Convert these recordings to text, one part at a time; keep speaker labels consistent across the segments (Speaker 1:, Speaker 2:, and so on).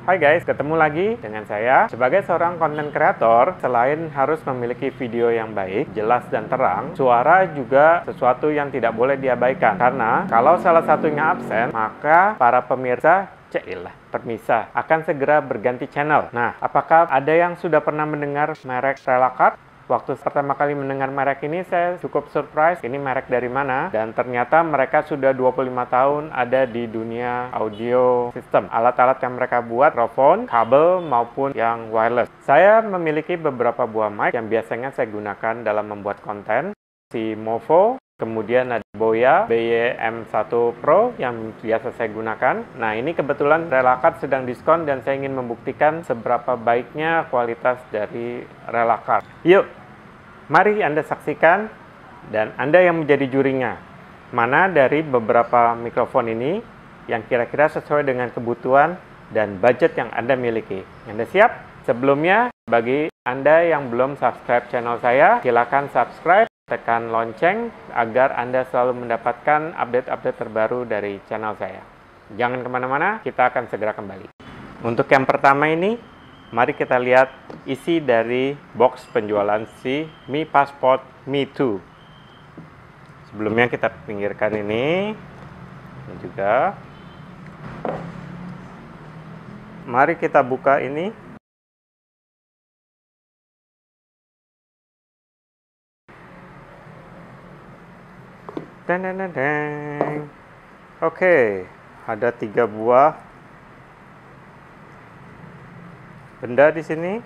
Speaker 1: Hai guys, ketemu lagi dengan saya. Sebagai seorang konten kreator, selain harus memiliki video yang baik, jelas dan terang, suara juga sesuatu yang tidak boleh diabaikan. Karena kalau salah satunya absen, maka para pemirsa permisa akan segera berganti channel. Nah, apakah ada yang sudah pernah mendengar merek Relakat? Waktu pertama kali mendengar merek ini, saya cukup surprise. Ini merek dari mana? Dan ternyata mereka sudah 25 tahun ada di dunia audio system. Alat-alat yang mereka buat, mikrofon, kabel, maupun yang wireless. Saya memiliki beberapa buah mic yang biasanya saya gunakan dalam membuat konten. Si Movo, kemudian ada Boya BY-M1 Pro yang biasa saya gunakan. Nah, ini kebetulan Relakat sedang diskon dan saya ingin membuktikan seberapa baiknya kualitas dari Relakat. Yuk, mari Anda saksikan dan Anda yang menjadi jurinya. Mana dari beberapa mikrofon ini yang kira-kira sesuai dengan kebutuhan dan budget yang Anda miliki. Anda siap? Sebelumnya, bagi Anda yang belum subscribe channel saya, silakan subscribe. Tekan lonceng agar Anda selalu mendapatkan update-update terbaru dari channel saya. Jangan kemana-mana, kita akan segera kembali. Untuk yang pertama ini, mari kita lihat isi dari box penjualan si Mi Passport Mi 2. Sebelumnya kita pinggirkan ini juga. Mari kita buka ini. Oke, ada 3 buah benda di sini.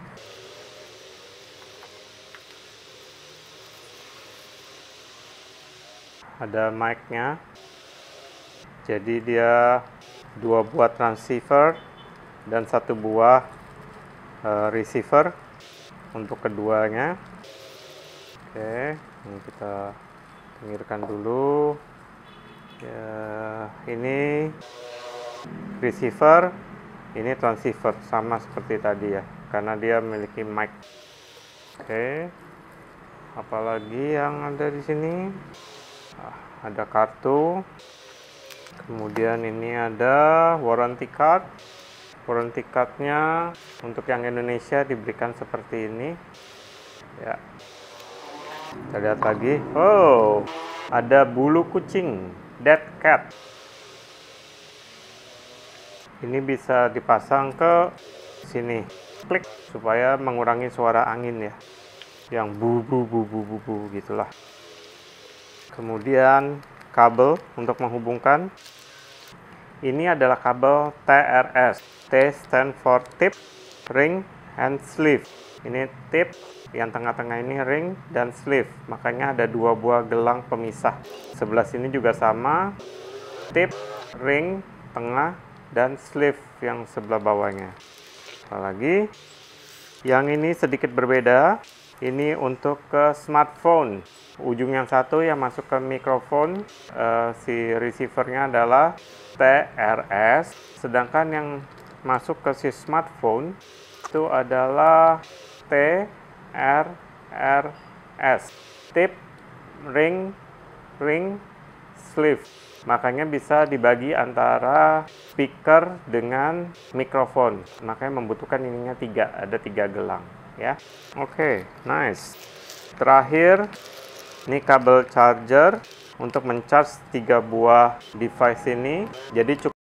Speaker 1: Ada mic-nya. Jadi dia 2 buah transceiver dan 1 buah receiver untuk keduanya. Oke, ini kita pinggirkan dulu. Ya, ini receiver, ini transceiver, sama seperti tadi ya, karena dia memiliki mic. Oke, apalagi yang ada di sini? Ada kartu. Kemudian ini ada warranty card. Warranty cardnya untuk yang Indonesia diberikan seperti ini. Ya. Kita lihat lagi. Oh, ada bulu kucing, dead cat. Ini bisa dipasang ke sini. Klik supaya mengurangi suara angin ya. Yang bu gitulah. Kemudian kabel untuk menghubungkan. Ini adalah kabel TRS. T stand for tip, ring, and sleeve. Ini tip, yang tengah-tengah ini ring dan sleeve. Makanya ada 2 buah gelang pemisah. Sebelah sini juga sama. Tip, ring, tengah, dan sleeve yang sebelah bawahnya. Apalagi yang ini sedikit berbeda. Ini untuk ke smartphone. Ujung yang satu yang masuk ke mikrofon, si receivernya adalah TRS. Sedangkan yang masuk ke si smartphone itu adalah TRRS. Tip, ring, sleeve. Makanya bisa dibagi antara speaker dengan mikrofon. Makanya membutuhkan ininya 3, ada 3 gelang ya. Oke, nice. Terakhir, ini kabel charger untuk mencharge 3 buah device ini. Jadi cukup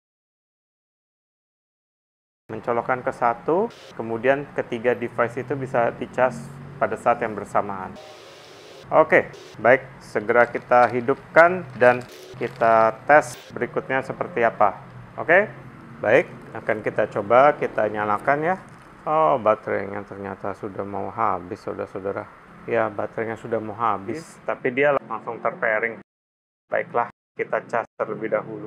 Speaker 1: mencolokkan ke 1, kemudian ketiga device itu bisa dicas pada saat yang bersamaan. Oke, baik, segera kita hidupkan dan kita tes berikutnya seperti apa. Oke, baik, akan kita coba, kita nyalakan ya. Oh, baterainya ternyata sudah mau habis, saudara-saudara. Ya, baterainya sudah mau habis, tapi dia langsung terpairing. Baiklah, kita cas terlebih dahulu.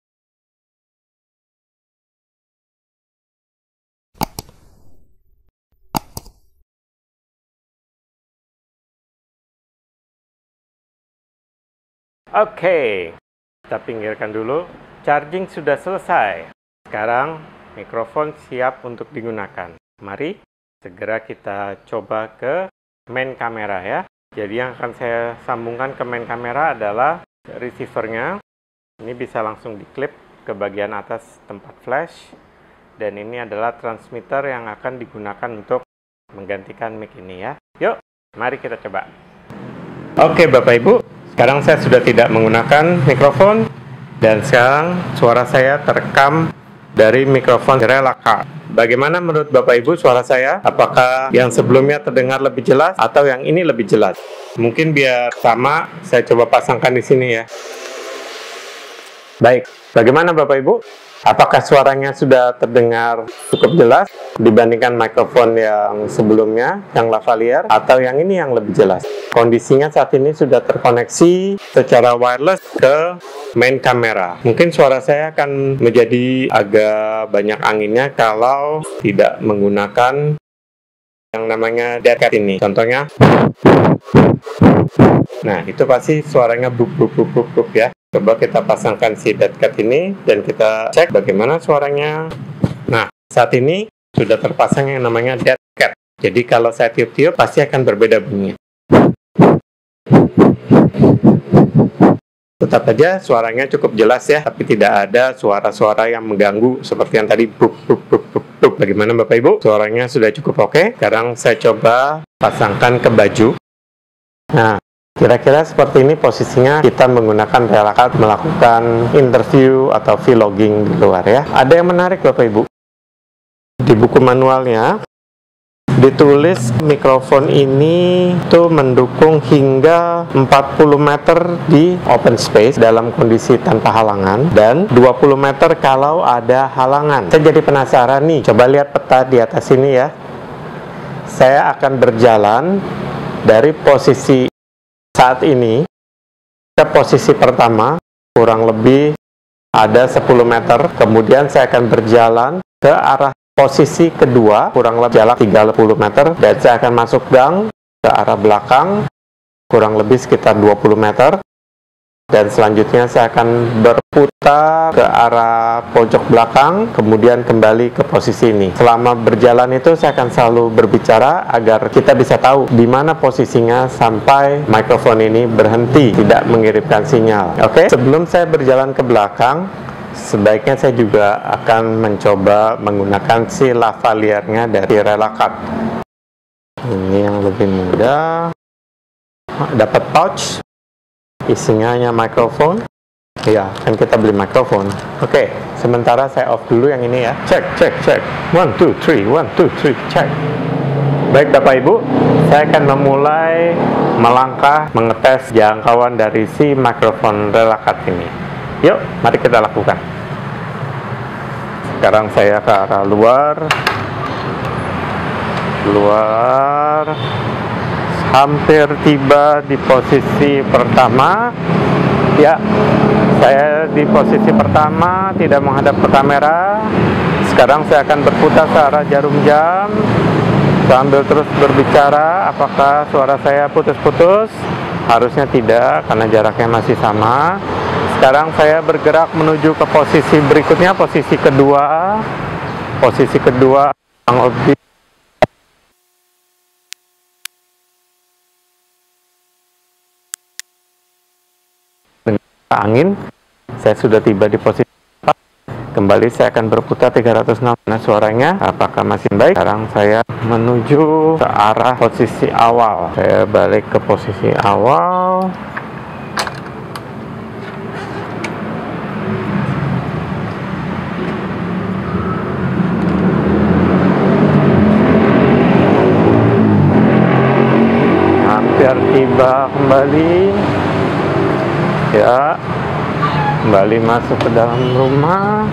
Speaker 1: Oke, kita pinggirkan dulu. Charging sudah selesai. Sekarang mikrofon siap untuk digunakan. Mari segera kita coba ke main kamera ya. Jadi yang akan saya sambungkan ke main kamera adalah receivernya. Ini bisa langsung diklip ke bagian atas tempat flash. dan ini adalah transmitter yang akan digunakan untuk menggantikan mic ini ya. Yuk, mari kita coba. Oke Bapak Ibu, sekarang saya sudah tidak menggunakan mikrofon, dan sekarang suara saya terekam dari mikrofon Relakat. Bagaimana menurut Bapak Ibu suara saya? Apakah yang sebelumnya terdengar lebih jelas atau yang ini lebih jelas? Mungkin biar sama, saya coba pasangkan di sini ya. Baik, bagaimana Bapak Ibu? Apakah suaranya sudah terdengar cukup jelas dibandingkan mikrofon yang sebelumnya, yang lavalier, atau yang ini yang lebih jelas? Kondisinya saat ini sudah terkoneksi secara wireless ke main kamera. Mungkin suara saya akan menjadi agak banyak anginnya kalau tidak menggunakan yang namanya dead cat ini. Contohnya, nah itu pasti suaranya buk buk buk buk buk ya. Coba kita pasangkan si dead cat ini dan kita cek bagaimana suaranya. Nah, saat ini sudah terpasang yang namanya dead cat. Jadi kalau saya tiup-tiup pasti akan berbeda bunyinya. Tetap saja suaranya cukup jelas ya, tapi tidak ada suara-suara yang mengganggu seperti yang tadi buk buk buk buk buk. Bagaimana Bapak Ibu? Suaranya sudah cukup oke. Sekarang saya coba pasangkan ke baju. Nah, kira-kira seperti ini posisinya kita menggunakan Relakat melakukan interview atau vlogging di luar ya. Ada yang menarik Bapak Ibu. Di buku manualnya ditulis mikrofon ini tuh mendukung hingga 40 meter di open space dalam kondisi tanpa halangan dan 20 meter kalau ada halangan. Saya jadi penasaran nih, coba lihat peta di atas ini ya. Saya akan berjalan dari posisi saat ini ke posisi pertama, kurang lebih ada 10 meter. Kemudian saya akan berjalan ke arah posisi kedua, kurang lebih jarak 30 meter. Dan saya akan masuk gang ke arah belakang, kurang lebih sekitar 20 meter. Dan selanjutnya saya akan berputar ke arah pojok belakang, kemudian kembali ke posisi ini. Selama berjalan itu saya akan selalu berbicara agar kita bisa tahu di mana posisinya sampai mikrofon ini berhenti, tidak mengirimkan sinyal. Oke, sebelum saya berjalan ke belakang, sebaiknya saya juga akan mencoba menggunakan si lavaliernya dari Relakat. Ini yang lebih mudah. Dapat pouch. Isinya hanya mikrofon. Ya, kan kita beli mikrofon. Oke, sementara saya off dulu yang ini ya. Cek. 1, 2, 3, 1, 2, 3, cek. Baik Bapak Ibu, saya akan memulai melangkah mengetes jangkauan dari si mikrofon Relakat ini. Yuk, mari kita lakukan. Sekarang saya ke arah luar. Hampir tiba di posisi pertama. Ya, saya di posisi pertama, tidak menghadap ke kamera. Sekarang saya akan berputar ke arah jarum jam sambil terus berbicara. Apakah suara saya putus-putus? Harusnya tidak, karena jaraknya masih sama. Sekarang saya bergerak menuju ke posisi berikutnya, posisi kedua. Posisi kedua yang lebih angin. Saya sudah tiba di posisi 4. Kembali saya akan berputar 360. Nah, suaranya apakah masih baik? Sekarang saya menuju ke arah posisi awal. Saya balik ke posisi awal. Hampir tiba kembali. Ya, kembali masuk ke dalam rumah.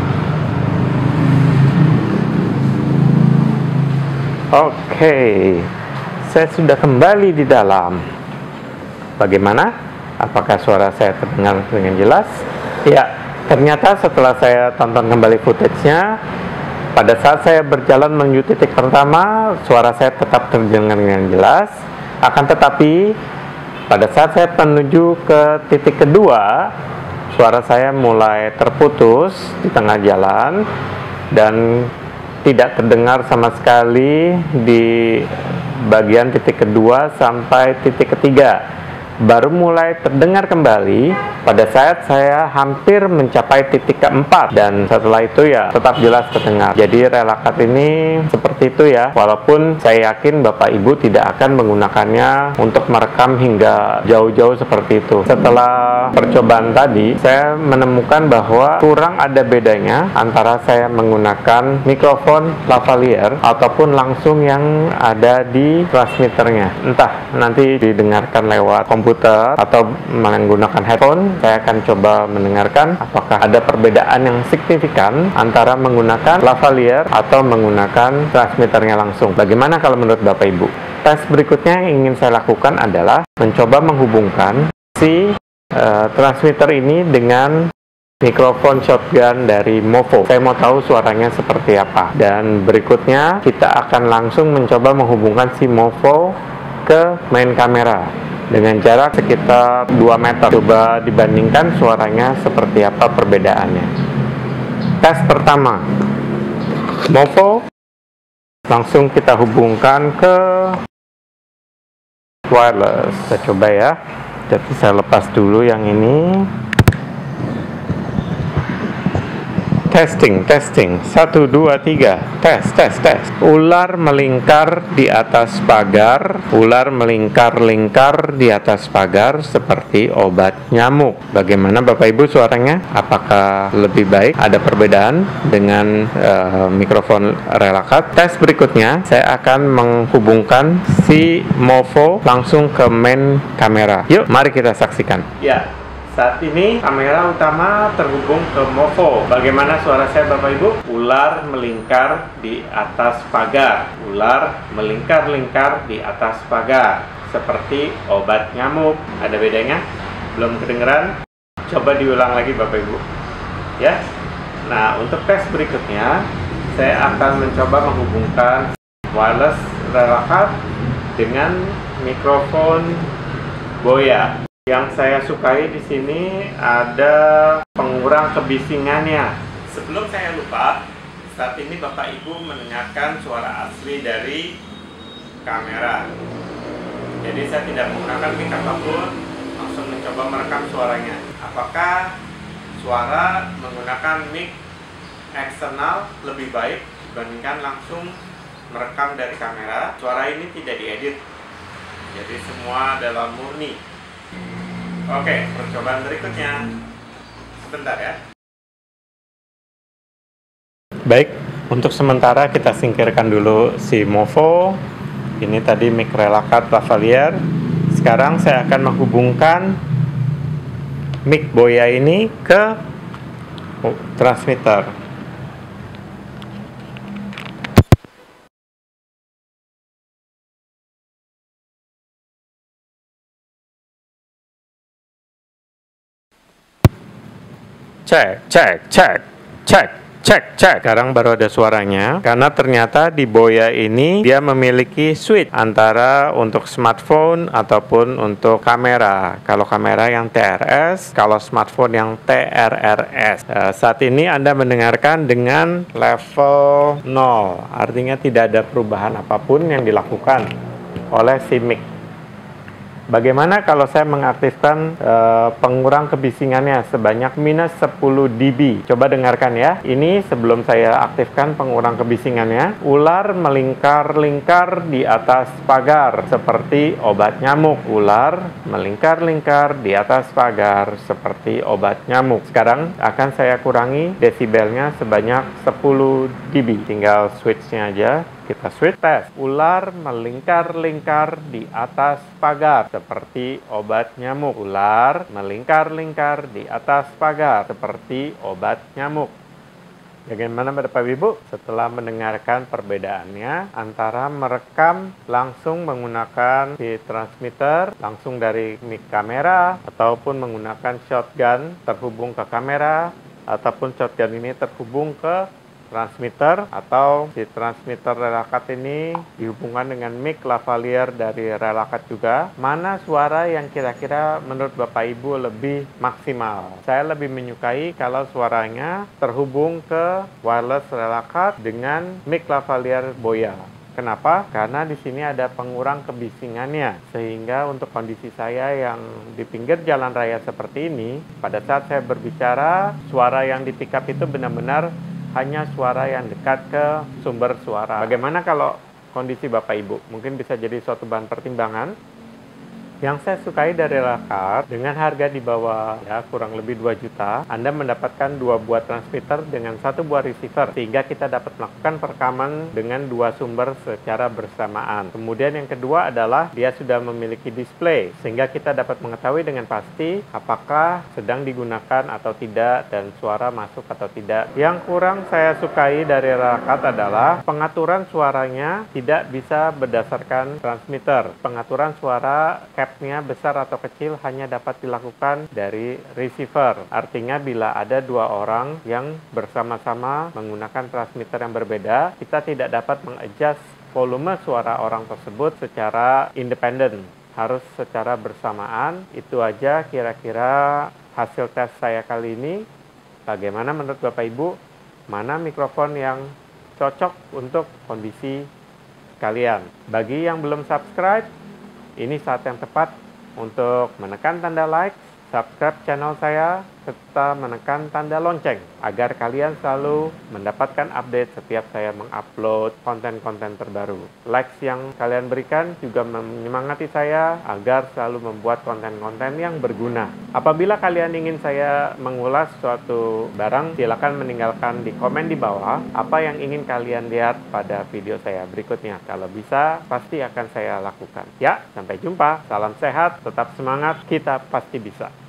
Speaker 1: Oke, saya sudah kembali di dalam. Bagaimana? Apakah suara saya terdengar dengan jelas? Ya, ternyata setelah saya tonton kembali footage-nya, pada saat saya berjalan menuju titik pertama, suara saya tetap terdengar dengan jelas. Akan tetapi pada saat saya menuju ke titik kedua, suara saya mulai terputus di tengah jalan dan tidak terdengar sama sekali di bagian titik kedua sampai titik ketiga. baru mulai terdengar kembali pada saat saya hampir mencapai titik keempat, dan setelah itu ya tetap jelas terdengar. Jadi relakat ini seperti itu ya, walaupun saya yakin Bapak Ibu tidak akan menggunakannya untuk merekam hingga jauh-jauh seperti itu. Setelah percobaan tadi, saya menemukan bahwa kurang ada bedanya antara saya menggunakan mikrofon lavalier ataupun langsung yang ada di transmitternya. Entah nanti didengarkan lewat komputer atau menggunakan headphone, saya akan coba mendengarkan apakah ada perbedaan yang signifikan antara menggunakan lavalier atau menggunakan transmitternya langsung. Bagaimana kalau menurut Bapak Ibu? Tes berikutnya yang ingin saya lakukan adalah mencoba menghubungkan si transmitter ini dengan mikrofon shotgun dari Movo. Saya mau tahu suaranya seperti apa. Dan berikutnya kita akan langsung mencoba menghubungkan si Movo ke main kamera dengan jarak sekitar 2 meter. Coba dibandingkan suaranya seperti apa perbedaannya. Tes pertama, Movo langsung kita hubungkan ke wireless. Kita coba ya. Jadi saya lepas dulu yang ini. Testing. 1, 2, 3. Tes. Ular melingkar di atas pagar. Ular melingkar-lingkar di atas pagar seperti obat nyamuk. Bagaimana Bapak Ibu suaranya? Apakah lebih baik? Ada perbedaan dengan mikrofon relakat? Tes berikutnya, saya akan menghubungkan si Movo langsung ke main kamera. Yuk, mari kita saksikan. Ya. Saat ini kamera utama terhubung ke Movo. Bagaimana suara saya Bapak Ibu? Ular melingkar di atas pagar. Ular melingkar-lingkar di atas pagar seperti obat nyamuk. Ada bedanya? Belum kedengeran? Coba diulang lagi Bapak Ibu. Ya. Nah, untuk tes berikutnya saya akan mencoba menghubungkan wireless relakat dengan mikrofon Boya. Yang saya sukai di sini ada pengurang kebisingannya. Sebelum saya lupa, saat ini Bapak Ibu mendengarkan suara asli dari kamera. Jadi saya tidak menggunakan mic apapun, langsung mencoba merekam suaranya. Apakah suara menggunakan mic eksternal lebih baik dibandingkan langsung merekam dari kamera? Suara ini tidak diedit, jadi semua adalah murni. Oke, percobaan berikutnya. Sebentar ya. Baik, untuk sementara kita singkirkan dulu si Movo. Ini tadi mic relakat lavalier. Sekarang saya akan menghubungkan mic Boya ini ke transmitter. Cek. Sekarang baru ada suaranya, karena ternyata di Boya ini dia memiliki switch antara untuk smartphone ataupun untuk kamera. Kalau kamera yang TRS, kalau smartphone yang TRRS. Saat ini Anda mendengarkan dengan level 0, artinya tidak ada perubahan apapun yang dilakukan oleh si mic. Bagaimana kalau saya mengaktifkan pengurang kebisingannya sebanyak minus 10 dB? Coba dengarkan ya. Ini sebelum saya aktifkan pengurang kebisingannya. Ular melingkar-lingkar di atas pagar seperti obat nyamuk. Ular melingkar-lingkar di atas pagar seperti obat nyamuk. Sekarang akan saya kurangi desibelnya sebanyak 10 dB. Tinggal switch-nya aja. Kita switch. Tes. Ular melingkar-lingkar di atas pagar seperti obat nyamuk. Ular melingkar-lingkar di atas pagar seperti obat nyamuk. Bagaimana Bapak Ibu setelah mendengarkan perbedaannya antara merekam langsung menggunakan si transmitter langsung dari mic kamera ataupun menggunakan shotgun terhubung ke kamera ataupun shotgun ini terhubung ke transmitter atau si transmitter relakat ini dihubungkan dengan mic lavalier dari relakat juga. Mana suara yang kira-kira menurut Bapak Ibu lebih maksimal? Saya lebih menyukai kalau suaranya terhubung ke wireless relakat dengan mic lavalier Boya. Kenapa? Karena di sini ada pengurang kebisingannya, sehingga untuk kondisi saya yang di pinggir jalan raya seperti ini, pada saat saya berbicara, suara yang di pick up itu benar-benar hanya suara yang dekat ke sumber suara. Bagaimana kalau kondisi Bapak Ibu? Mungkin bisa jadi suatu bahan pertimbangan. Yang saya sukai dari Rakar, dengan harga di bawah ya kurang lebih 2 juta, Anda mendapatkan 2 buah transmitter dengan 1 buah receiver, sehingga kita dapat melakukan perekaman dengan 2 sumber secara bersamaan. Kemudian yang kedua adalah dia sudah memiliki display, sehingga kita dapat mengetahui dengan pasti apakah sedang digunakan atau tidak dan suara masuk atau tidak. Yang kurang saya sukai dari Rakar adalah pengaturan suaranya tidak bisa berdasarkan transmitter. Pengaturan suara capnya besar atau kecil hanya dapat dilakukan dari receiver. Artinya bila ada 2 orang yang bersama-sama menggunakan transmitter yang berbeda, kita tidak dapat mengadjust volume suara orang tersebut secara independen. Harus secara bersamaan. Itu aja kira-kira hasil tes saya kali ini. Bagaimana menurut Bapak Ibu? Mana mikrofon yang cocok untuk kondisi kalian? Bagi yang belum subscribe, ini saat yang tepat untuk menekan tanda like, subscribe channel saya, serta menekan tanda lonceng agar kalian selalu mendapatkan update setiap saya mengupload konten-konten terbaru. Likes yang kalian berikan juga menyemangati saya agar selalu membuat konten-konten yang berguna. Apabila kalian ingin saya mengulas suatu barang, silakan meninggalkan di komen di bawah apa yang ingin kalian lihat pada video saya berikutnya. Kalau bisa, pasti akan saya lakukan. Ya, sampai jumpa. Salam sehat, tetap semangat, kita pasti bisa.